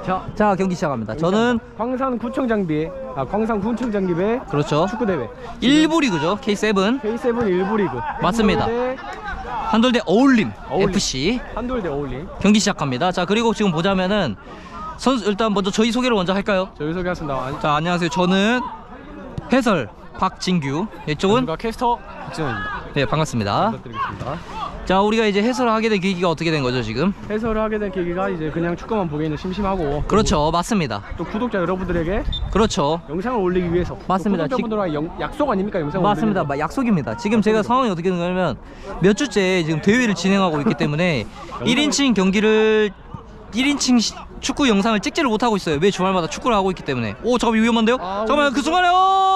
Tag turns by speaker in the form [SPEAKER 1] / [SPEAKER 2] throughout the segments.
[SPEAKER 1] 자 경기 시작합니다. 저는
[SPEAKER 2] 광산구청 장비, 광산구청 장비배
[SPEAKER 1] 그렇죠.
[SPEAKER 2] 축구대회
[SPEAKER 1] 1부 리그죠. K7
[SPEAKER 2] 1부 리그
[SPEAKER 1] 맞습니다. 한돌대 어울림 FC
[SPEAKER 2] 한돌대 어울림
[SPEAKER 1] 경기 시작합니다. 자 그리고 지금 보자면은 선수 일단 먼저 저희 소개를 먼저 할까요?
[SPEAKER 2] 저희 소개하겠습니다.
[SPEAKER 1] 자 안녕하세요. 저는 해설 박진규, 이쪽은
[SPEAKER 2] 캐스터 박진원입니다.
[SPEAKER 1] 네 반갑습니다.
[SPEAKER 2] 부탁드리겠습니다.
[SPEAKER 1] 자 우리가 이제 해설을 하게 된 계기가 어떻게 된 거죠 지금?
[SPEAKER 2] 해설을 하게 된 계기가 이제 그냥 축구만 보기에는 심심하고
[SPEAKER 1] 그렇죠 맞습니다.
[SPEAKER 2] 또 구독자 여러분들에게
[SPEAKER 1] 그렇죠
[SPEAKER 2] 영상을 올리기 위해서
[SPEAKER 1] 맞습니다.
[SPEAKER 2] 구독자분들과 약속 아닙니까? 영상을
[SPEAKER 1] 맞습니다. 약속입니다. 지금 제가 상황이 어떻게 되냐면 몇 주째 지금 대회를 진행하고 있기 때문에 1인칭 경기를 1인칭 축구 영상을 찍지를 못하고 있어요. 매 주말마다 축구를 하고 있기 때문에. 오 잠깐만 위험한데요? 잠깐만 그 순간에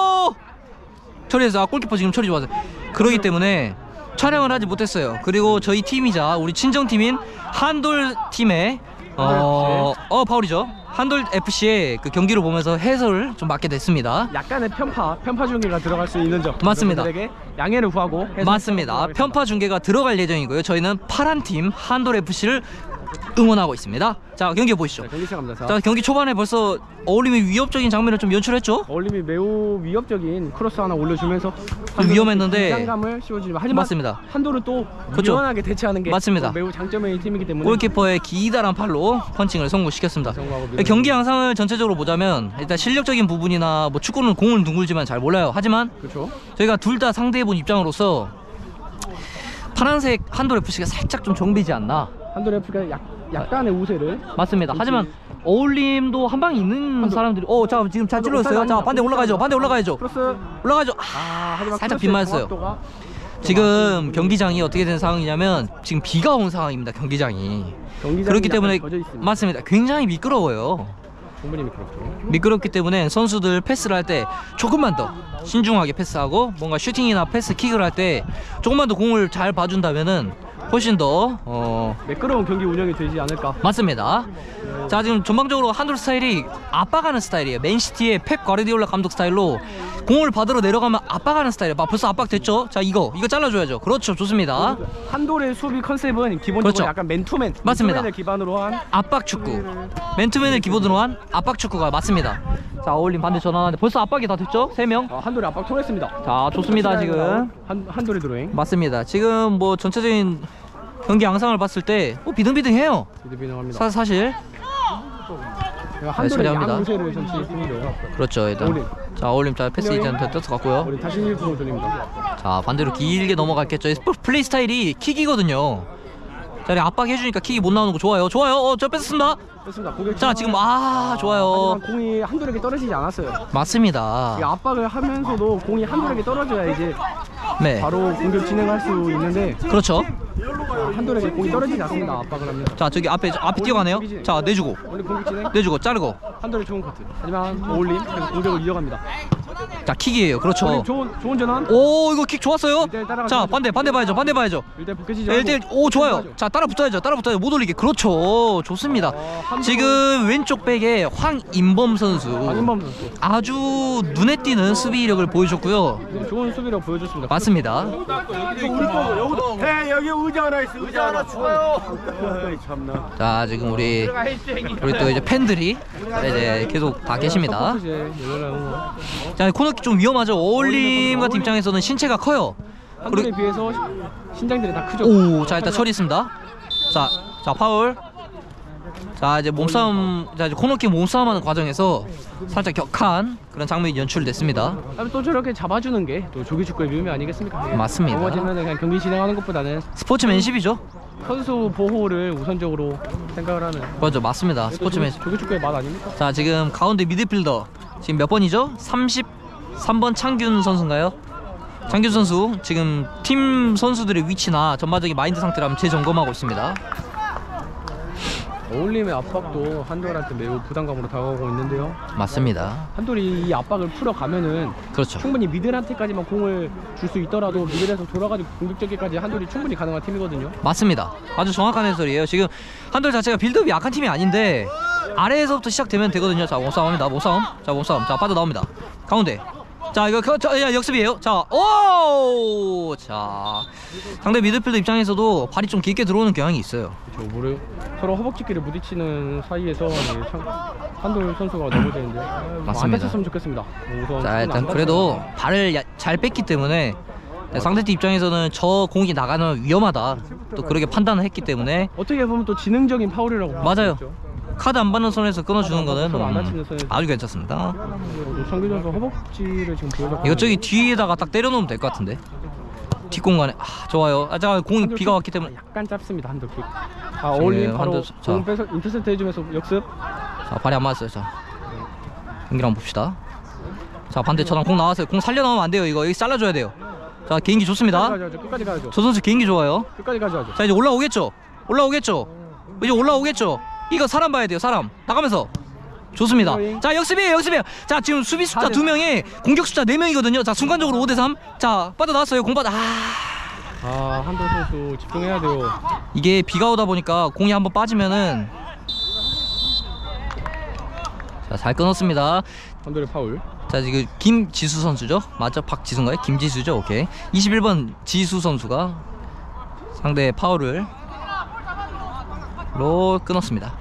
[SPEAKER 1] 처리해서 골키퍼 지금 처리 좋았어요. 그러기 때문에 촬영을 하지 못했어요. 그리고 저희 팀이자 우리 친정팀인 한돌 팀의 파울이죠. 한돌 FC의 그 경기를 보면서 해설을 좀 맡게 됐습니다.
[SPEAKER 2] 약간의 편파 중계가 들어갈 수 있는 점
[SPEAKER 1] 맞습니다.
[SPEAKER 2] 양해를 구하고
[SPEAKER 1] 맞습니다. 편파 중계가 들어갈 예정이고요. 저희는 파란 팀 한돌 FC를 응원하고 있습니다. 자 경기 보시죠.
[SPEAKER 2] 경기 시작합니다.
[SPEAKER 1] 자 경기 초반에 벌써 어울림이 위협적인 장면을 좀 연출했죠.
[SPEAKER 2] 어울림이 매우 위협적인 크로스 하나 올려주면서
[SPEAKER 1] 좀 위험했는데
[SPEAKER 2] 긴장감을 씌워주지만 하지만
[SPEAKER 1] 맞습니다.
[SPEAKER 2] 한돌은 또
[SPEAKER 1] 그렇죠.
[SPEAKER 2] 유연하게 대처하는 게
[SPEAKER 1] 맞습니다.
[SPEAKER 2] 매우 장점의 팀이기 때문에
[SPEAKER 1] 골키퍼의 기다란 팔로 펀칭을 성공시켰습니다. 경기 양상을 전체적으로 보자면 일단 실력적인 부분이나 뭐 축구는 공을 둥글지만 잘 몰라요. 하지만
[SPEAKER 2] 그렇죠.
[SPEAKER 1] 저희가 둘 다 상대해본 입장으로서 파란색 한돌 FC가 살짝 좀 정비지 않나.
[SPEAKER 2] 한돌 FC가 약간의 우세를
[SPEAKER 1] 맞습니다. 하지만 어울림도 한 방이 있는 사람들이 자 지금 잘 찔러졌어요. 자 반대 올라가야죠. 반대 올라가야죠.
[SPEAKER 2] 크로스
[SPEAKER 1] 올라가죠.
[SPEAKER 2] 하지만
[SPEAKER 1] 살짝 빗맞았어요. 지금 경기장이 어떻게 된 상황이냐면 지금 비가 온 상황입니다. 경기장이 그렇기 때문에 맞습니다. 굉장히 미끄러워요.
[SPEAKER 2] 충분히 미끄럽죠.
[SPEAKER 1] 미끄럽기 때문에 선수들 패스를 할 때 조금만 더 신중하게 패스하고 뭔가 슈팅이나 패스 킥을 할 때 조금만 더 공을 잘 봐준다면은 훨씬 더
[SPEAKER 2] 매끄러운 경기 운영이 되지 않을까.
[SPEAKER 1] 맞습니다. 자 지금 전방적으로 한돌 스타일이 압박하는 스타일이에요. 맨시티의 펩 과르디올라 감독 스타일로 공을 받으러 내려가면 압박하는 스타일이에요. 벌써 압박됐죠? 자 이거 잘라줘야죠. 그렇죠 좋습니다.
[SPEAKER 2] 한돌의 수비 컨셉은 기본적으로
[SPEAKER 1] 그렇죠.
[SPEAKER 2] 약간 맨투맨
[SPEAKER 1] 맞습니다.
[SPEAKER 2] 맨투맨을 기반으로 한
[SPEAKER 1] 압박 축구, 맨투맨을 기본으로 한 압박 축구가 맞습니다. 자 어울림 반대 전환하는데 벌써 압박이 다 됐죠? 3명.
[SPEAKER 2] 한돌의 압박 통했습니다.
[SPEAKER 1] 자 좋습니다. 지금
[SPEAKER 2] 한돌의 드로잉
[SPEAKER 1] 맞습니다. 지금 뭐 전체적인 경기 양상을 봤을 때 비등비등해요.
[SPEAKER 2] 비등비등합니다.
[SPEAKER 1] 사실
[SPEAKER 2] 한돌의 양우세를 전치했습니다.
[SPEAKER 1] 그렇죠. 일단 자 어울림 자 패스 이제한테 떴어갔고요.
[SPEAKER 2] 다시 1분 돌립니다.
[SPEAKER 1] 자 반대로 길게 넘어갔겠죠. 플레이 스타일이 킥이거든요. 자 압박해주니까 킥이 못 나오는 거 좋아요. 저 뺐습니다. 자 지금 좋아요.
[SPEAKER 2] 하지만 공이 한돌에게 떨어지지 않았어요.
[SPEAKER 1] 맞습니다.
[SPEAKER 2] 압박을 하면서도 공이 한돌에게 떨어져야 이제
[SPEAKER 1] 네.
[SPEAKER 2] 바로 공격 진행할 수 있는데
[SPEAKER 1] 그렇죠.
[SPEAKER 2] 한돌에게 공이 떨어지지 않습니다. 압박을 하면.
[SPEAKER 1] 자 저기 앞에 뛰어가네요. 자 내주고 자르고
[SPEAKER 2] 한돌의 좋은 커트. 하지만 어울림 공격을 이어갑니다.
[SPEAKER 1] 자 킥이에요. 그렇죠.
[SPEAKER 2] 좋은 전환.
[SPEAKER 1] 오 이거 킥 좋았어요. 자 반대 봐야죠.
[SPEAKER 2] 1대 벗겨지죠.
[SPEAKER 1] 1대1 오 좋아요. 자 따라 붙어야죠. 못 올리게. 그렇죠. 좋습니다. 지금 왼쪽 백에 황인범 선수 아주 눈에 띄는 수비력을 보여줬고요.
[SPEAKER 2] 좋은 수비력 보여줬습니다.
[SPEAKER 1] 맞습니다.
[SPEAKER 2] 여기 의자 하나 있어. 의자 하나 추가요.
[SPEAKER 1] 자 지금 우리 또 이제 팬들이 이제 계속 다 계십니다. 자 코너킥 좀 위험하죠. 어울림 같은 입장에서는 신체가 커요.
[SPEAKER 2] 한돌에 비해서 신장들이 다 크죠.
[SPEAKER 1] 자 일단 처리했습니다. 자 파울. 자 이제 몸싸움, 자 이제 코너킥 몸싸움하는 과정에서 살짝 격한 그런 장면이 연출됐습니다.
[SPEAKER 2] 또 저렇게 잡아주는 게 또 조기 축구의 묘미 아니겠습니까?
[SPEAKER 1] 맞습니다.
[SPEAKER 2] 넘어지면 그냥 경기 진행하는 것보다는
[SPEAKER 1] 스포츠맨십이죠.
[SPEAKER 2] 선수 보호를 우선적으로 생각을 하는.
[SPEAKER 1] 맞습니다. 스포츠맨.
[SPEAKER 2] 조기 축구의 맛 아닙니까?
[SPEAKER 1] 자 지금 가운데 미드필더 지금 몇 번이죠? 33번 창균 선수인가요? 창균 선수 지금 팀 선수들의 위치나 전반적인 마인드 상태를 한번 재점검하고 있습니다.
[SPEAKER 2] 어울림의 압박도 한돌한테 매우 부담감으로 다가오고 있는데요.
[SPEAKER 1] 맞습니다.
[SPEAKER 2] 한돌이 이 압박을 풀어가면은
[SPEAKER 1] 그렇죠.
[SPEAKER 2] 충분히 미들한테까지만 공을 줄 수 있더라도 미들에서 돌아가지고 공격적기까지 한돌이 충분히 가능한 팀이거든요.
[SPEAKER 1] 맞습니다. 아주 정확한 해설이에요. 지금 한돌 자체가 빌드업이 약한 팀이 아닌데 아래에서부터 시작되면 되거든요. 자 몸싸움입니다. 몸싸움. 자 빠져나옵니다. 가운데 자 이거 야, 역습이에요. 자, 오, 자 상대 미드필더 입장에서도 발이 좀 깊게 들어오는 경향이 있어요.
[SPEAKER 2] 그렇죠. 모르 서로 허벅지끼리 부딪히는 사이에서 한돌 선수가 넘어지는데 안
[SPEAKER 1] 맞습니다.
[SPEAKER 2] 다쳤으면 좋겠습니다. 우선
[SPEAKER 1] 자 일단 그래도 발을 잘 뺐기 때문에 상대팀 입장에서는 저 공이 나가면 위험하다 또 그렇게 판단을 했기 때문에
[SPEAKER 2] 어떻게 보면 또 지능적인 파울이라고 볼 수
[SPEAKER 1] 맞아요.
[SPEAKER 2] 있죠.
[SPEAKER 1] 카드 안 받는 선에서 끊어주는 거는
[SPEAKER 2] 서로 안 다치는 선에서.
[SPEAKER 1] 아주 괜찮습니다.
[SPEAKER 2] 노창규 선수 허벅지를 지금 보여줬고
[SPEAKER 1] 이거 저기 뒤에다가 딱 때려놓으면 될 것 같은데 뒷공간에 좋아요. 자 공이 비가 왔기 때문에
[SPEAKER 2] 약간 짧습니다. 한돌킥. 어울림 바로
[SPEAKER 1] 한돌, 자.
[SPEAKER 2] 공 빼서 인터셉트 해주면서 역습.
[SPEAKER 1] 자 발이 안 맞았어요. 자 경기를 한번 봅시다. 자 반대 차단 공 나왔어요. 공 살려 나오면 안 돼요. 이거 여기 잘라줘야 돼요. 자 개인기 좋습니다.
[SPEAKER 2] 끝까지 가야죠.
[SPEAKER 1] 저 선수 개인기 좋아요.
[SPEAKER 2] 끝까지 가져야죠.
[SPEAKER 1] 자 이제 올라오겠죠. 이제 올라오겠죠. 이거 사람 봐야 돼요. 사람 나가면서 좋습니다. 자 역습이에요. 자 지금 수비 숫자 2명에 공격 숫자 4명이거든요. 자 순간적으로 5대3. 자 빠져나왔어요. 공 받아.
[SPEAKER 2] 한돌 선수 집중해야 돼요.
[SPEAKER 1] 이게 비가 오다 보니까 공이 한번 빠지면은 자 잘 끊었습니다.
[SPEAKER 2] 한돌의 파울.
[SPEAKER 1] 자 지금 김지수 선수죠? 맞죠? 박지수인가요? 김지수죠? 오케이. 21번 지수 선수가 상대의 파울을 로 끊었습니다.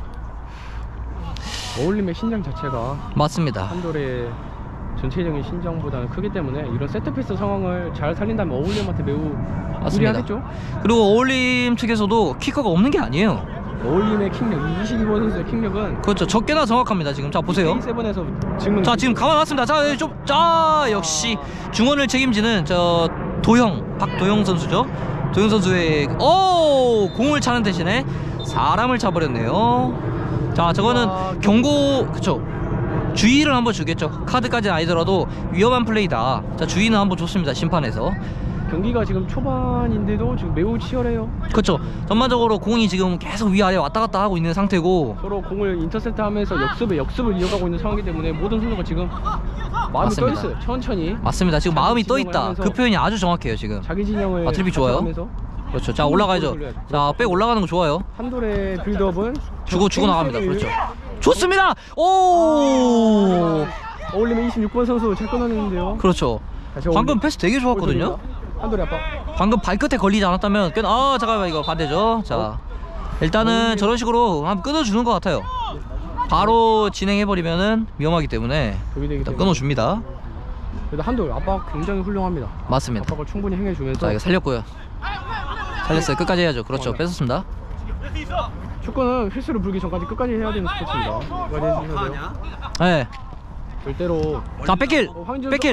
[SPEAKER 2] 어울림의 신장 자체가
[SPEAKER 1] 맞습니다.
[SPEAKER 2] 한돌의 전체적인 신장보다는 크기 때문에 이런 세트피스 상황을 잘 살린다면 어울림한테 매우
[SPEAKER 1] 맞습니다.
[SPEAKER 2] 유리하겠죠?
[SPEAKER 1] 그리고 어울림 측에서도 키커가 없는 게 아니에요.
[SPEAKER 2] 어울림의 킥력, 22번 선수의 킥력은
[SPEAKER 1] 그렇죠. 적게나 정확합니다. 지금 자 보세요.
[SPEAKER 2] K7에서 증명.
[SPEAKER 1] 자 지금 감아놨습니다. 자 역시 중원을 책임지는 저 박도영 선수죠. 도영 선수의 공을 차는 대신에 사람을 차버렸네요. 자 저거는 경고 그쵸. 주의를 한번 주겠죠. 카드까지는 아니더라도 위험한 플레이다. 자 주의는 한번 줬습니다. 심판에서.
[SPEAKER 2] 경기가 지금 초반인데도 지금 매우 치열해요.
[SPEAKER 1] 그렇죠. 전반적으로 공이 지금 계속 위아래 왔다 갔다 하고 있는 상태고
[SPEAKER 2] 서로 공을 인터셉트하면서 역습을 이어가고 있는 상황이기 때문에 모든 선수가 지금 마음이
[SPEAKER 1] 맞습니다.
[SPEAKER 2] 떠있어요. 천천히
[SPEAKER 1] 맞습니다. 지금 마음이 떠 있다.
[SPEAKER 2] 하면서
[SPEAKER 1] 그 표현이 아주 정확해요. 지금.
[SPEAKER 2] 자기 진영을
[SPEAKER 1] 트리피 좋아요.
[SPEAKER 2] 갖춰가면서
[SPEAKER 1] 그렇죠. 자 올라가야죠. 자 백 올라가는 거 좋아요.
[SPEAKER 2] 한돌의 빌드업은
[SPEAKER 1] 주고 나갑니다. 그렇죠. 좋습니다. 오.
[SPEAKER 2] 어울림의 26번 선수 잘 끊어냈는데요.
[SPEAKER 1] 그렇죠. 방금 패스 되게 좋았거든요.
[SPEAKER 2] 한돌의 아빠.
[SPEAKER 1] 방금 발끝에 걸리지 않았다면 잠깐만 이거 반대죠. 자 일단은 저런 식으로 한번 끊어주는 것 같아요. 바로 진행해버리면은 위험하기 때문에 일단 끊어줍니다.
[SPEAKER 2] 그래도 한돌 아빠 굉장히 훌륭합니다.
[SPEAKER 1] 맞습니다.
[SPEAKER 2] 아빠가 충분히 행해주면서.
[SPEAKER 1] 자 이거 살렸고요. 살렸어요. 끝까지 해야죠. 그렇죠. 뺏었습니다.
[SPEAKER 2] 축구는 휘슬을 불기 전까지 끝까지 해야 되는 스포츠입니다. 끝까지 해주셔야 돼요.
[SPEAKER 1] 네.
[SPEAKER 2] 절대로.
[SPEAKER 1] 자 뺏길. 뺏길.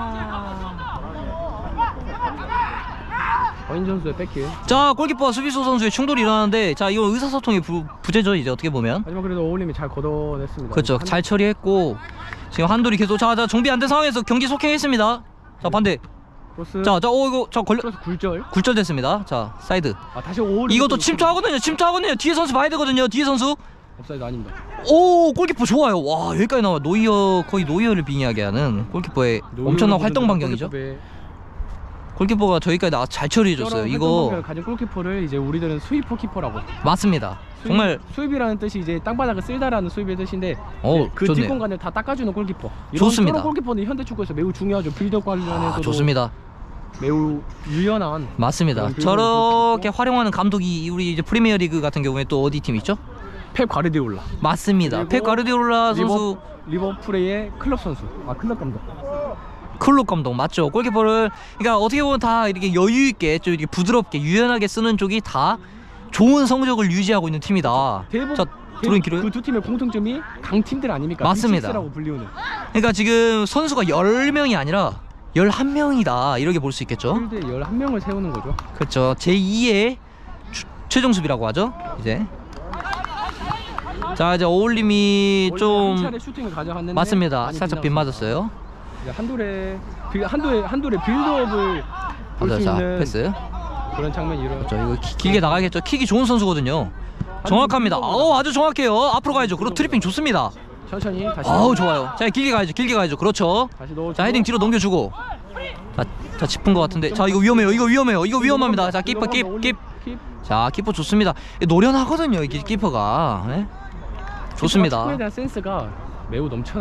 [SPEAKER 2] 허인 선수의 백킬.
[SPEAKER 1] 자 골키퍼와 수비수 선수의 충돌이 일어나는데 자 이거 의사소통의 부재죠. 이제 어떻게 보면.
[SPEAKER 2] 하지만 그래도 어울림이 잘 걷어냈습니다.
[SPEAKER 1] 그렇죠. 잘 처리했고 지금 한돌이 계속 자 정비 안 된 상황에서 경기 속행했습니다. 자 반대.
[SPEAKER 2] 크로스.
[SPEAKER 1] 자 이거 걸려
[SPEAKER 2] 크로스 굴절.
[SPEAKER 1] 굴절됐습니다. 자 사이드.
[SPEAKER 2] 다시 어울림.
[SPEAKER 1] 이것도 침투하거든요. 뒤에 선수 봐야 되거든요. 뒤에 선수.
[SPEAKER 2] 옵사이드 아닙니다.
[SPEAKER 1] 오 골키퍼 좋아요. 와 여기까지 나와. 거의 노이어를 빙의하게 하는 골키퍼의 엄청난 활동 반경이죠. 골키퍼가 저기까지 나와 잘 처리해줬어요. 이거
[SPEAKER 2] 가진 골키퍼를 이제 우리들은 스위퍼 키퍼라고.
[SPEAKER 1] 맞습니다. 정말
[SPEAKER 2] 수입이라는 뜻이 이제 땅바닥을 쓸다라는 수입의 뜻인데 그
[SPEAKER 1] 좋네요.
[SPEAKER 2] 뒷공간을 다 닦아주는 골키퍼.
[SPEAKER 1] 좋습니다.
[SPEAKER 2] 이런 골키퍼는 현대 축구에서 매우 중요하죠. 빌드업 관련해서도
[SPEAKER 1] 좋습니다.
[SPEAKER 2] 매우 유연한.
[SPEAKER 1] 맞습니다. 저렇게 활용하는 감독이 우리 이제 프리미어리그 같은 경우에 또 어디 팀 있죠?
[SPEAKER 2] 펩 가르디올라.
[SPEAKER 1] 맞습니다. 펩 가르디올라 선수.
[SPEAKER 2] 리버풀의 클럽 선수. 클럽 감독.
[SPEAKER 1] 클럽 감독 맞죠. 골키퍼를 그러니까 어떻게 보면 다 이렇게 여유 있게 좀 이렇게 부드럽게 유연하게 쓰는 쪽이 다 좋은 성적을 유지하고 있는 팀이다. 자 들어온 길어요.
[SPEAKER 2] 그 두 팀의 공통점이 강팀들 아닙니까?
[SPEAKER 1] 맞습니다.
[SPEAKER 2] 빅6라고 불리우는.
[SPEAKER 1] 그러니까 지금 선수가 10명이 아니라 11명이다 이렇게 볼 수 있겠죠.
[SPEAKER 2] 필드에 11명을 세우는 거죠.
[SPEAKER 1] 그렇죠. 제2의 최종 수비라고 하죠. 이제 자 이제 어울림이 좀
[SPEAKER 2] 한 차례 슈팅을 가져갔는데
[SPEAKER 1] 맞습니다. 살짝 빗 맞았어요.
[SPEAKER 2] 한돌의 빌드업을 볼 수
[SPEAKER 1] 자
[SPEAKER 2] 있는
[SPEAKER 1] 패스.
[SPEAKER 2] 그런 장면이 일어나죠.
[SPEAKER 1] 그렇죠. 이거 길게 나가겠죠. 킥이 좋은 선수거든요. 정확합니다. 아주 정확해요. 앞으로 가야죠. 그리고 트리핑 좋습니다.
[SPEAKER 2] 천천히 다시.
[SPEAKER 1] 좋아요. 자 길게 가야죠. 그렇죠.
[SPEAKER 2] 다시 넣어주고.
[SPEAKER 1] 자 헤딩 뒤로 넘겨주고. 자 짚은 것 같은데. 자 이거 위험해요. 이거 위험합니다. 자 키퍼 킵. 자 키퍼 좋습니다. 노련하거든요. 이게 키퍼가. 네? 좋습니다.
[SPEAKER 2] 축구에 대한 센스가 매우 넘쳐나요.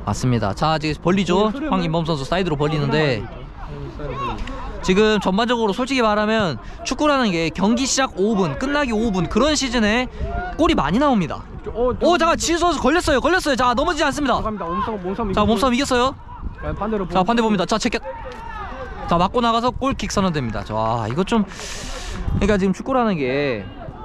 [SPEAKER 1] 맞습니다. 자, 지금 벌리죠. 황인범 선수 사이드로 벌리는데 지금 전반적으로 솔직히 말하면 축구라는 게 경기 시작 5분, 끝나기 5분 그런 시즌에 골이 많이 나옵니다. 잠깐 지수 선수 걸렸어요. 자, 넘어지지 않습니다.
[SPEAKER 2] 몸싸움
[SPEAKER 1] 자, 몸싸움 이겼어요.
[SPEAKER 2] 반대로
[SPEAKER 1] 자, 반대 봅니다. 자, 체켓. 자, 맞고 나가서 골킥 선언됩니다. 자, 이거 좀 그러니까 지금 축구라는 게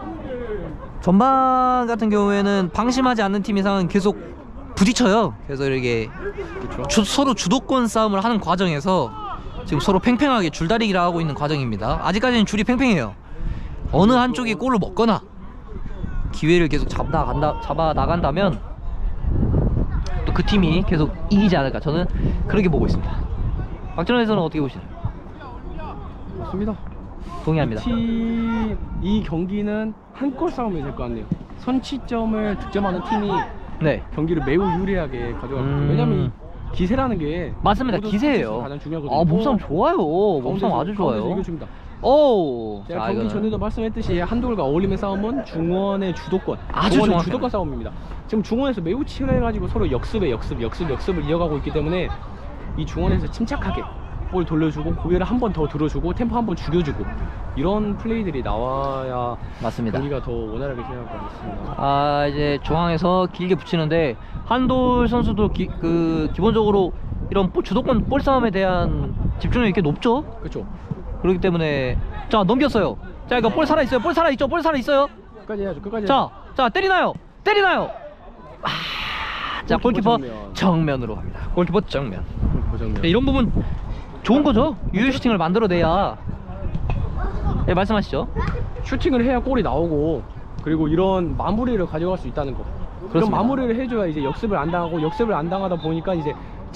[SPEAKER 1] 전반 같은 경우에는 방심하지 않는 팀 이상은 계속 부딪혀요. 그래서 이렇게 서로 주도권 싸움을 하는 과정에서 지금 서로 팽팽하게 줄다리기를 하고 있는 과정입니다. 아직까지는 줄이 팽팽해요. 어느 한쪽이 골을 먹거나 기회를 계속 잡아 나간다면 또 그 팀이 계속 이기지 않을까, 저는 그렇게 보고 있습니다. 박진원 해설은 어떻게 보시나요?
[SPEAKER 2] 맞습니다.
[SPEAKER 1] 동의합니다.
[SPEAKER 2] 이 경기는 한 골 싸움이 될 것 같네요. 선취점을 득점하는 팀이
[SPEAKER 1] 네,
[SPEAKER 2] 경기를 매우 유리하게 가져갈 거예요. 왜냐면 이 기세라는 게
[SPEAKER 1] 맞습니다.
[SPEAKER 2] 모든
[SPEAKER 1] 기세예요.
[SPEAKER 2] 선수에서 가장 중요하거든요.
[SPEAKER 1] 아, 몸싸움 좋아요. 몸싸움 아주
[SPEAKER 2] 가운데서
[SPEAKER 1] 좋아요.
[SPEAKER 2] 이겨줍니다.
[SPEAKER 1] 오,
[SPEAKER 2] 제가
[SPEAKER 1] 자,
[SPEAKER 2] 경기
[SPEAKER 1] 이거는
[SPEAKER 2] 전에도 말씀했듯이 한돌과 어울림의 싸움은 중원의 주도권,
[SPEAKER 1] 아주
[SPEAKER 2] 중원의
[SPEAKER 1] 정확합니다.
[SPEAKER 2] 주도권 싸움입니다. 지금 중원에서 매우 치열해가지고 서로 역습을 이어가고 있기 때문에 이 중원에서 침착하게 볼 돌려주고 고개를 한 번 더 들어주고 템포 한 번 죽여주고 이런 플레이들이 나와야
[SPEAKER 1] 맞습니다.
[SPEAKER 2] 경기가 더 원활하게 진행할 것 같습니다.
[SPEAKER 1] 아, 이제 중앙에서 길게 붙이는데 한돌 선수도 기본적으로 이런 주도권 볼 싸움에 대한 집중력이 꽤 높죠.
[SPEAKER 2] 그렇죠.
[SPEAKER 1] 그렇기 때문에 자, 넘겼어요. 자, 이거 볼 살아있어요. 볼 살아있어요.
[SPEAKER 2] 끝까지 해야죠. 끝까지.
[SPEAKER 1] 자, 때리나요. 아, 자, 골키퍼
[SPEAKER 2] 정면.
[SPEAKER 1] 정면으로 갑니다. 골키퍼 정면.
[SPEAKER 2] 고정면.
[SPEAKER 1] 네, 이런 부분 좋은 거죠. 유효 슈팅을 만들어내야. 네, 말씀하시죠.
[SPEAKER 2] 슈팅을 해야 골이 나오고, 그리고 이런 마무리를 가져갈 수 있다는 거. 그런
[SPEAKER 1] 그렇습니다.
[SPEAKER 2] 마무리를 해줘야 이제 역습을 안 당하고, 역습을 안 당하다 보니까 이제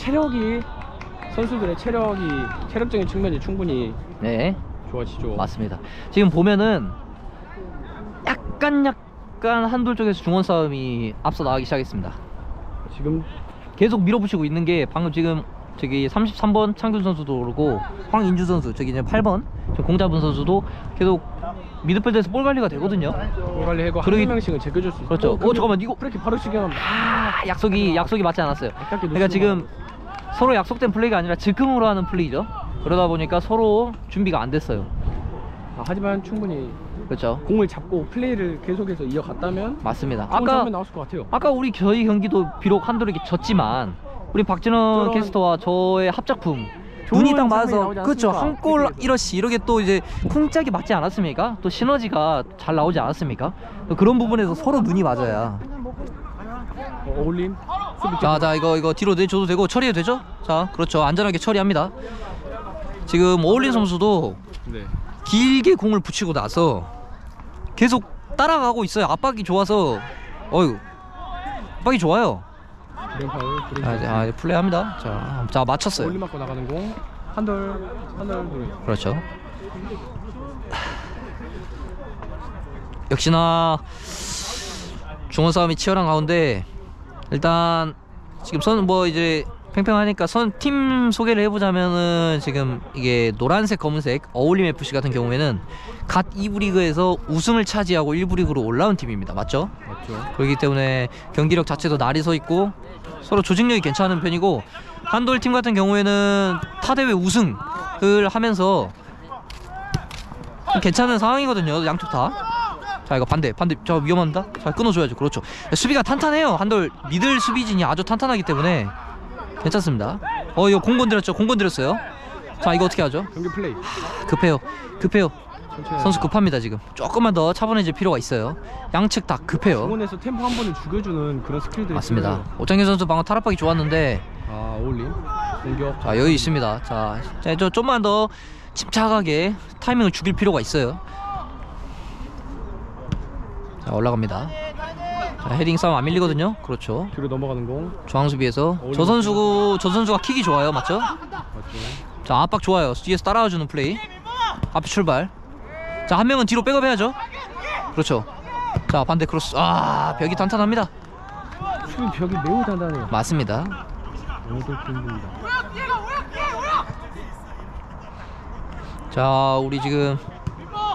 [SPEAKER 2] 선수들의 체력적인 측면이 충분히
[SPEAKER 1] 네,
[SPEAKER 2] 좋아지죠.
[SPEAKER 1] 맞습니다. 지금 보면은 약간 한돌 쪽에서 중원 싸움이 앞서 나가기 시작했습니다.
[SPEAKER 2] 지금
[SPEAKER 1] 계속 밀어붙이고 있는 게 방금 지금 저기 33번 창균 선수도 그렇고 황인주 선수, 저기 이제 8번 공잡은 선수도 계속 미드필드에서 볼 관리가 되거든요.
[SPEAKER 2] 볼 관리하고
[SPEAKER 1] 그러기-
[SPEAKER 2] 한 명씩은 제껴줄 수 있어요.
[SPEAKER 1] 그렇죠. 잠깐만, 이거
[SPEAKER 2] 그렇게 바로 시경합니다.
[SPEAKER 1] 약속이 맞지 않았어요.
[SPEAKER 2] 아깝게
[SPEAKER 1] 그러니까 지금
[SPEAKER 2] 놓치고
[SPEAKER 1] 서로 약속된 플레이가 아니라 즉흥으로 하는 플레이죠. 그러다 보니까 서로 준비가 안 됐어요.
[SPEAKER 2] 하지만 충분히
[SPEAKER 1] 그렇죠.
[SPEAKER 2] 공을 잡고 플레이를 계속해서 이어갔다면
[SPEAKER 1] 맞습니다.
[SPEAKER 2] 좋은 장면 나왔을 것 같아요.
[SPEAKER 1] 아까 저희 경기도 비록 한돌에게 졌지만 우리 박진원
[SPEAKER 2] 저런
[SPEAKER 1] 캐스터와 저의 합작품
[SPEAKER 2] 좋은
[SPEAKER 1] 눈이 딱
[SPEAKER 2] 장면이
[SPEAKER 1] 맞아서,
[SPEAKER 2] 나오지
[SPEAKER 1] 그렇죠,
[SPEAKER 2] 않습니까?
[SPEAKER 1] 한 골
[SPEAKER 2] 그렇게
[SPEAKER 1] 이러시 이렇게 또 이제 쿵짝이 맞지 않았습니까? 또 시너지가 잘 나오지 않았습니까? 또 그런 부분에서 서로 눈이 맞아야.
[SPEAKER 2] 어울림 수비
[SPEAKER 1] 자, 이거 뒤로 내줘도 되고 처리해도 되죠? 자, 그렇죠. 안전하게 처리합니다. 지금 어울린 선수도
[SPEAKER 2] 네.
[SPEAKER 1] 길게 공을 붙이고 나서 계속 따라가고 있어요. 압박이 좋아서. 압박이 좋아요. 이제 플레이합니다. 자, 맞췄어요.
[SPEAKER 2] 어울림 맞고 나가는 공 한돌 노래.
[SPEAKER 1] 그렇죠. 역시나 중원 싸움이 치열한 가운데 일단 지금 이제 팽팽하니까 팀 소개를 해보자면은 지금 이게 노란색 검은색 어울림 FC 같은 경우에는 갓 2부 리그에서 우승을 차지하고 1부 리그로 올라온 팀입니다. 맞죠?
[SPEAKER 2] 맞죠.
[SPEAKER 1] 그렇기 때문에 경기력 자체도 날이 서 있고 서로 조직력이 괜찮은 편이고, 한돌 팀 같은 경우에는 타 대회 우승을 하면서 괜찮은 상황이거든요. 양쪽 다. 자, 이거 반대 저 위험합니다. 자, 끊어줘야죠. 그렇죠. 수비가 탄탄해요. 한돌 미들 수비진이 아주 탄탄하기 때문에 괜찮습니다. 이거 공 건드렸어요. 자, 이거 어떻게 하죠?
[SPEAKER 2] 경기 플레이
[SPEAKER 1] 급해요.
[SPEAKER 2] 천천히
[SPEAKER 1] 선수 급합니다. 지금 조금만 더 차분해질 필요가 있어요. 양측 다 급해요.
[SPEAKER 2] 중원에서 템포 한 번을 죽여주는 그런 스킬들이
[SPEAKER 1] 맞습니다.
[SPEAKER 2] 필요해요.
[SPEAKER 1] 오창규 선수 방금 탈압박이 좋았는데
[SPEAKER 2] 어울림 공격.
[SPEAKER 1] 자, 여유 있습니다. 자, 저 좀만 더 침착하게 타이밍을 죽일 필요가 있어요. 자, 올라갑니다. 자, 헤딩 싸움 안 밀리거든요. 그렇죠.
[SPEAKER 2] 뒤로 넘어가는 공.
[SPEAKER 1] 중앙 수비에서 저 선수가 킥이 좋아요. 맞죠?
[SPEAKER 2] 맞죠.
[SPEAKER 1] 자, 압박 좋아요. 뒤에서 따라와주는 플레이. 앞에 출발. 자, 한 명은 뒤로 백업해야죠. 그렇죠. 자, 반대 크로스. 벽이 탄탄합니다.
[SPEAKER 2] 수비 벽이 매우 단단해요.
[SPEAKER 1] 맞습니다.
[SPEAKER 2] 오늘도 힘듭니다.
[SPEAKER 1] 자, 우리 지금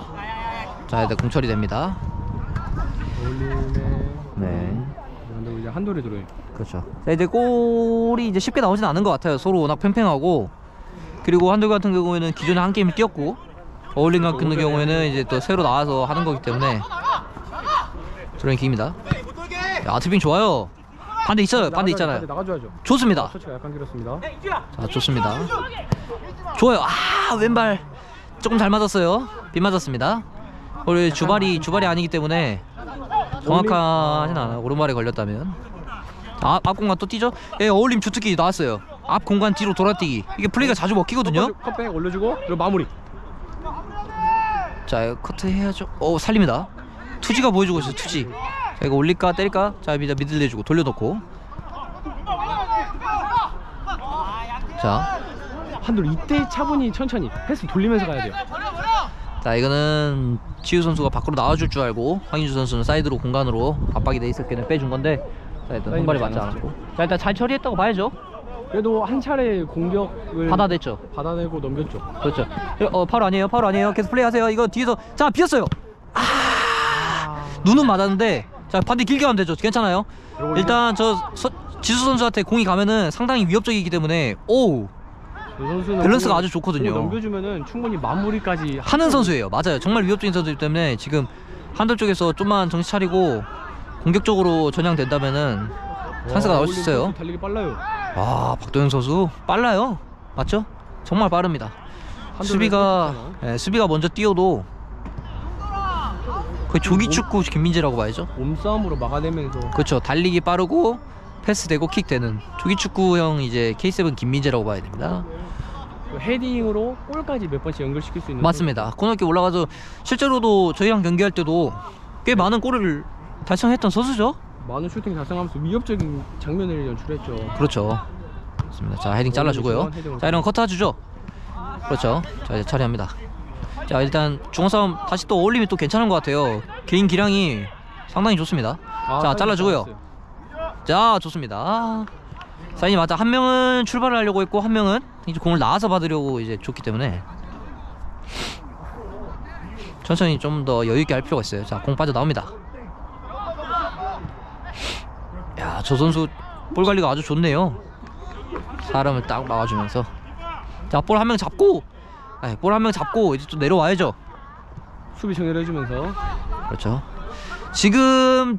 [SPEAKER 1] 일단 공처리 됩니다.
[SPEAKER 2] 어울림의
[SPEAKER 1] 네.
[SPEAKER 2] 이제 한돌이 들어요.
[SPEAKER 1] 그렇죠. 자, 이제 골이 이제 쉽게 나오진 않은 것 같아요. 서로 워낙 팽팽하고, 그리고 한돌 같은 경우에는 기존에 한 게임을 뛰었고, 어울림 같은 경우에는 이제 또 새로 나와서 하는 거기 때문에 드로잉킥입니다. 야, 트빙 좋아요. 반대 있어요. 반대 있잖아요.
[SPEAKER 2] 나가줘야죠.
[SPEAKER 1] 좋습니다.
[SPEAKER 2] 터치가 약간 길었습니다.
[SPEAKER 1] 자, 좋습니다. 좋아요. 아, 왼발 조금 잘 맞았어요. 빗 맞았습니다. 우리 주발이 아니기 때문에 정확하진 않아요. 오른발에 걸렸다면. 자, 앞 공간 또 뛰죠. 예, 어울림 주특기 나왔어요. 앞 공간 뒤로 돌아뛰기. 이게 플레이가 자주 먹히거든요.
[SPEAKER 2] 컵백 올려주고 그리고 마무리.
[SPEAKER 1] 자, 커트 해야죠. 살립니다. 투지가 보여주고 있어요. 투지. 자, 이거 올릴까 때릴까? 자, 미들 내주고 돌려놓고. 자,
[SPEAKER 2] 한돌 이때 차분히 천천히 패스 돌리면서 가야 돼요.
[SPEAKER 1] 자, 이거는 지우 선수가 밖으로 나와줄 줄 알고 황인주 선수는 사이드로 공간으로 압박이 돼 있었기에 빼준 건데, 자, 일단 한 발이 맞지 않았고, 자, 일단 잘 처리했다고 봐야죠.
[SPEAKER 2] 그래도 한 차례 공격을
[SPEAKER 1] 받아냈죠.
[SPEAKER 2] 받아내고 넘겼죠.
[SPEAKER 1] 그렇죠. 파울 아니에요. 파울 아니에요. 계속 플레이하세요. 이거 뒤에서 자, 비었어요. 눈은 맞았는데, 자, 반대 길게 가면 되죠. 괜찮아요. 일단 지수 선수한테 공이 가면은 상당히 위협적이기 때문에 밸런스가 아주 좋거든요.
[SPEAKER 2] 넘겨주면은 충분히 마무리까지
[SPEAKER 1] 하는 선수예요. 맞아요. 정말 위협적인 선수이기 때문에 지금 한돌 쪽에서 좀만 정신 차리고 공격적으로 전향된다면은 찬스가 나올 수 있어요.
[SPEAKER 2] 달리기 빨라요.
[SPEAKER 1] 와, 박도영 선수 빨라요. 맞죠? 정말 빠릅니다. 수비가 먼저 뛰어도 거의 조기축구 김민재라고 봐야죠.
[SPEAKER 2] 몸싸움으로 막아내면서.
[SPEAKER 1] 그렇죠. 달리기 빠르고 패스 되고 킥 되는 조기축구형 이제 K7 김민재라고 봐야 됩니다.
[SPEAKER 2] 헤딩으로 골까지 몇 번씩 연결시킬 수 있는.
[SPEAKER 1] 맞습니다. 코너킥 올라가서 실제로도 저희랑 경기할 때도 꽤 많은 골을 달성했던 선수죠.
[SPEAKER 2] 많은 슈팅 달성하면서 위협적인 장면을 연출했죠.
[SPEAKER 1] 그렇죠. 맞습니다. 자, 헤딩 잘라주고요. 자, 이런 컷 해주죠. 그렇죠. 자, 이제 처리합니다. 자, 일단 중원 싸움 다시 또 어울림이 또 괜찮은 것 같아요. 개인 기량이 상당히 좋습니다. 자, 잘라주고요. 자, 좋습니다. 사인이 맞아. 한 명은 출발을 하려고 했고 한 명은 이제 공을 나와서 받으려고 이제 줬기 때문에 천천히 좀 더 여유 있게 할 필요가 있어요. 자, 공 빠져 나옵니다. 야, 저 선수 볼 관리가 아주 좋네요. 사람을 딱 막아주면서. 자, 볼 한 명 잡고, 볼 한 명 잡고 이제 또 내려와야죠.
[SPEAKER 2] 수비 정리를 해주면서.
[SPEAKER 1] 그렇죠. 지금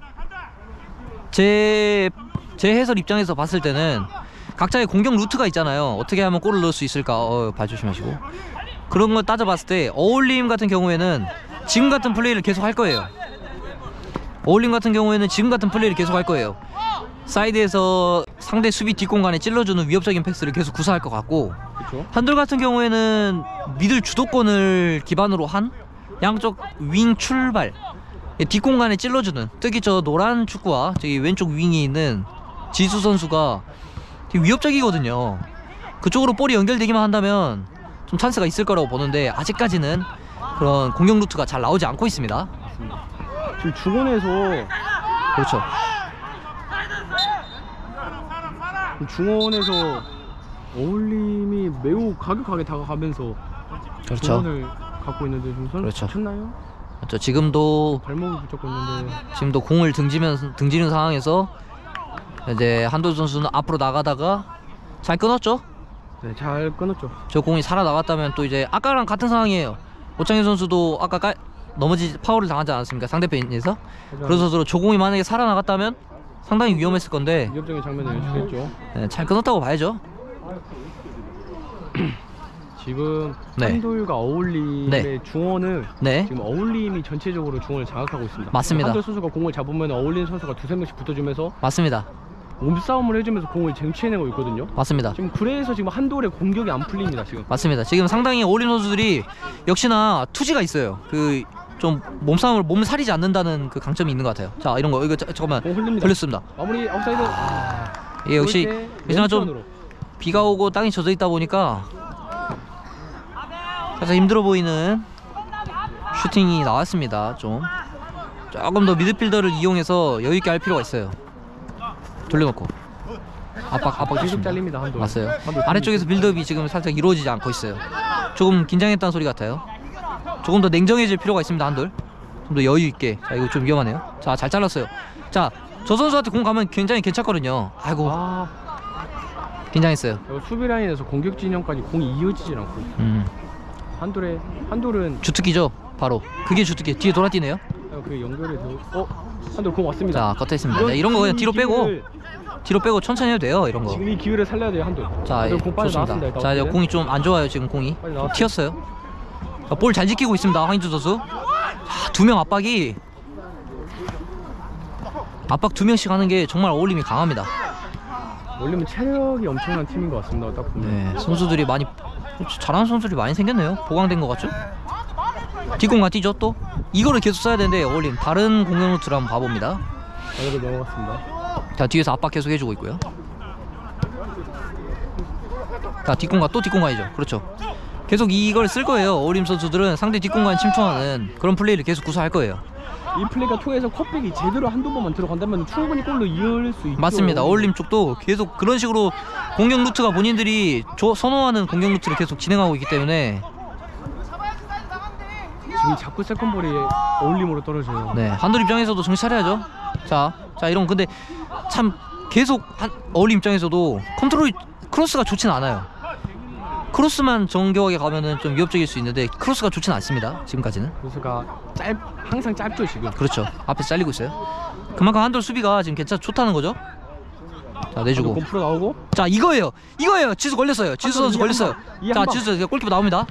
[SPEAKER 1] 제 해설 입장에서 봤을 때는 각자의 공격 루트가 있잖아요. 어떻게 하면 골을 넣을 수 있을까. 발 조심하시고. 그런 걸 따져봤을 때 어울림 같은 경우에는 지금 같은 플레이를 계속 할 거예요. 어울림 같은 경우에는 지금 같은 플레이를 계속 할 거예요. 사이드에서 상대 수비 뒷공간에 찔러주는 위협적인 패스를 계속 구사할 것 같고,
[SPEAKER 2] 그쵸?
[SPEAKER 1] 한돌 같은 경우에는 미들 주도권을 기반으로 한 양쪽 윙 출발, 뒷공간에 찔러주는, 특히 저 노란 축구와 저기 왼쪽 윙에 있는 지수 선수가 되게 위협적이거든요. 그쪽으로 볼이 연결되기만 한다면 좀 찬스가 있을 거라고 보는데 아직까지는 그런 공격 루트가 잘 나오지 않고 있습니다.
[SPEAKER 2] 지금 중원에서.
[SPEAKER 1] 그렇죠.
[SPEAKER 2] 중원에서 어울림이 매우 가격하게 다가가면서
[SPEAKER 1] 그렇죠.
[SPEAKER 2] 중원을 갖고 있는데 좀 선수
[SPEAKER 1] 그렇죠.
[SPEAKER 2] 다쳤나요?
[SPEAKER 1] 그렇죠. 지금도
[SPEAKER 2] 발목을 붙잡고 있는데.
[SPEAKER 1] 지금도 공을 등지는 상황에서 이제 한돌 선수는 앞으로 나가다가 잘 끊었죠.
[SPEAKER 2] 네, 잘 끊었죠.
[SPEAKER 1] 저 공이 살아나갔다면 또 이제 아까랑 같은 상황이에요. 오창현 선수도 아까 파울을 당하지 않았습니까? 상대편에서. 그래서 저 공이 만약에 살아나갔다면 상당히 위험했을 건데
[SPEAKER 2] 위협적인 장면을 연출했죠.
[SPEAKER 1] 네, 잘 끊었다고 봐야죠.
[SPEAKER 2] 지금
[SPEAKER 1] 네.
[SPEAKER 2] 한돌과 어울림의
[SPEAKER 1] 네.
[SPEAKER 2] 중원을 지금 어울림이 전체적으로 중원을 장악하고 있습니다.
[SPEAKER 1] 맞습니다.
[SPEAKER 2] 한돌 선수가 공을 잡으면 어울림 선수가 두세 명씩 붙어주면서
[SPEAKER 1] 맞습니다.
[SPEAKER 2] 몸싸움을 해주면서 공을 쟁취해내고 있거든요.
[SPEAKER 1] 맞습니다.
[SPEAKER 2] 지금 그래서 지금 한돌의 공격이 안 풀립니다. 지금.
[SPEAKER 1] 맞습니다. 지금 상당히 어울림 선수들이 역시나 투지가 있어요. 그 좀 몸을 사리지 않는다는 그 강점이 있는 것 같아요. 자, 이런 거 이거 잠깐만 걸렸습니다.
[SPEAKER 2] 마무리 아웃사이드.
[SPEAKER 1] 예, 역시나 좀 비가 오고 땅이 젖어 있다 보니까 살짝 힘들어 보이는 슈팅이 나왔습니다. 좀 조금 더 미드필더를 이용해서 여유 있게 할 필요가 있어요. 돌려놓고 압박
[SPEAKER 2] 계속 잘립니다. 한돌.
[SPEAKER 1] 맞아요. 아래쪽에서 빌드업이 지금 살짝 이루어지지 않고 있어요. 조금 긴장했다는 소리 같아요. 조금 더 냉정해질 필요가 있습니다. 한돌 좀 더 여유 있게. 자, 이거 좀 위험하네요. 자, 잘 잘랐어요. 자, 저 선수한테 공 가면 굉장히 괜찮거든요. 아이고
[SPEAKER 2] 아,
[SPEAKER 1] 긴장했어요.
[SPEAKER 2] 이거 수비 라인에서 공격 진영까지 공이 이어지질 않고 한돌은
[SPEAKER 1] 주특기죠. 바로 그게 주특기. 뒤에 돌아뛰네요.
[SPEAKER 2] 그 연결이 되고 한돌 공 왔습니다.
[SPEAKER 1] 자 컷했습니다. 이런 거 그냥 뒤로 빼고 천천히 해도 돼요. 이런 거.
[SPEAKER 2] 지금 이 기회를 살려야 돼요 한돌.
[SPEAKER 1] 자
[SPEAKER 2] 한돌 공 빨리 나왔습니다.
[SPEAKER 1] 좋습니다.
[SPEAKER 2] 일단
[SPEAKER 1] 자 이제
[SPEAKER 2] 어쨌든.
[SPEAKER 1] 공이 좀 안 좋아요. 지금 공이
[SPEAKER 2] 빨리
[SPEAKER 1] 좀
[SPEAKER 2] 나왔어요.
[SPEAKER 1] 튀었어요. 볼 잘 지키고 있습니다. 황인주 선수. 두 명 압박이 압박 2명씩 하는 게 정말 어울림이 강합니다.
[SPEAKER 2] 원래는 체력이 엄청난 팀인 것 같습니다. 딱 보면.
[SPEAKER 1] 네, 선수들이 많이 잘하는 선수들이 많이 생겼네요. 보강된 것 같죠? 뒷공간 뛰죠 또. 이거를 계속 써야 되는데 어울림 다른 공격 루트를 한번 봐봅니다.
[SPEAKER 2] 여기로 넘어갔습니다.
[SPEAKER 1] 자 뒤에서 압박 계속 해주고 있고요. 자 뒷공간 또 뒷공간이죠. 그렇죠. 계속 이걸 쓸 거예요. 어울림 선수들은 상대 뒷공간 침투하는 그런 플레이를 계속 구사할 거예요.
[SPEAKER 2] 이 플레이가 통해서 컵백이 제대로 한두 번만 들어간다면 충분히 골로 이을 수 있죠.
[SPEAKER 1] 맞습니다. 어울림 쪽도 계속 그런 식으로 공격 루트가 본인들이 선호하는 공격 루트를 계속 진행하고 있기 때문에
[SPEAKER 2] 지금 자꾸 세컨볼이 어울림으로 떨어져요.
[SPEAKER 1] 네 한돌 입장에서도 정신 차려야죠. 자 이런 근데 참 계속 어울림 입장에서도 컨트롤이 크로스가 좋진 않아요. 크로스만 정교하게 가면은 좀 위협적일 수 있는데 크로스가 좋진 않습니다. 지금까지는.
[SPEAKER 2] 선수가 항상 짧죠 지금.
[SPEAKER 1] 그렇죠. 앞에서 잘리고 있어요. 그만큼 한돌 수비가 지금 좋다는 거죠. 자 내주고.
[SPEAKER 2] 공 풀어 나오고.
[SPEAKER 1] 자 이거예요. 지수 걸렸어요. 지수 선수 걸렸어요. 자 지수 골키퍼 나옵니다.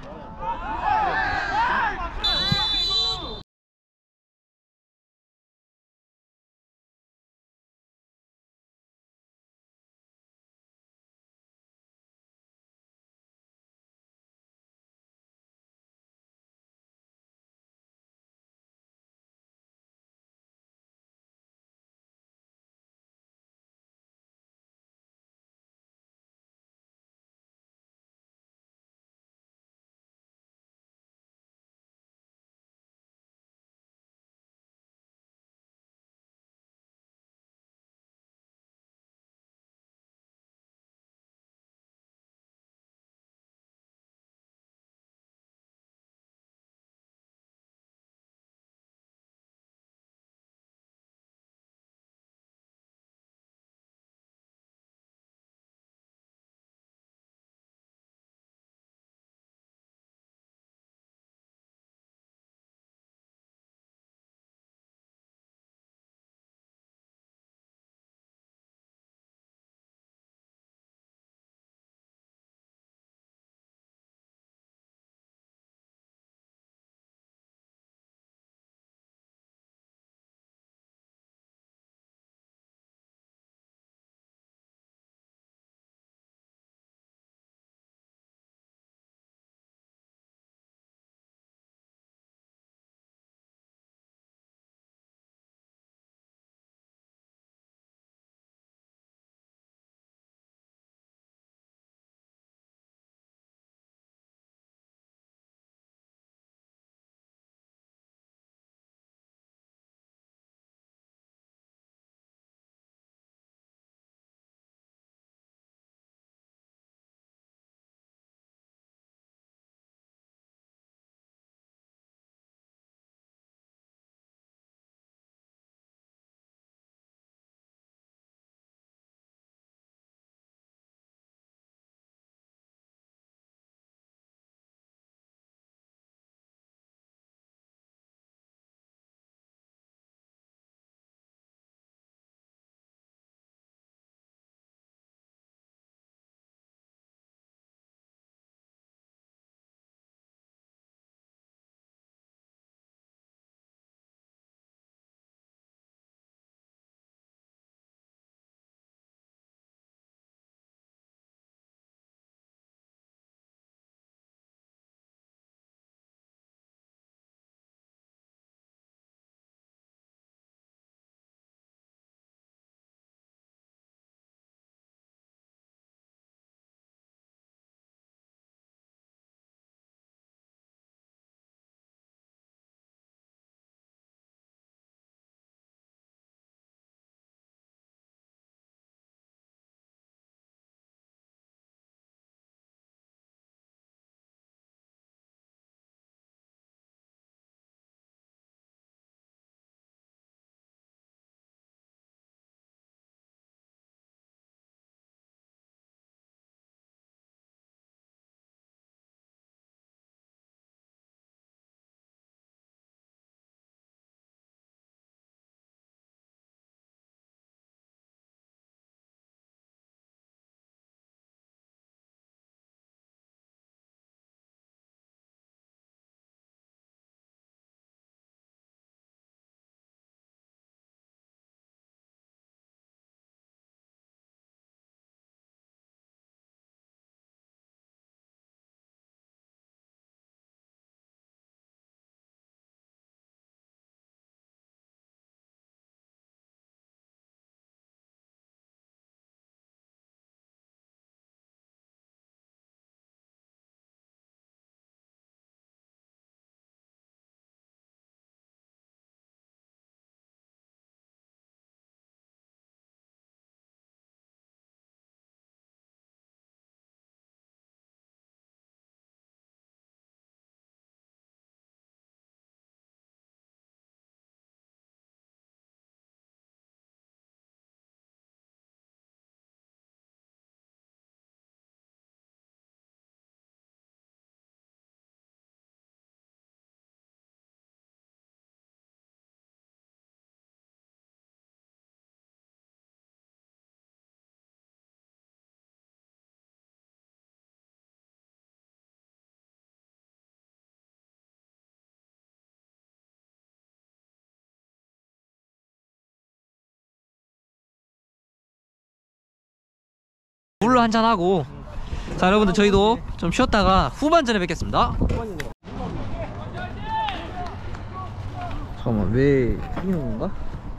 [SPEAKER 1] 물로 한잔 하고. 자 여러분들 저희도 좀 쉬었다가 후반전에 뵙겠습니다. 잠깐만 왜 이기는 건가?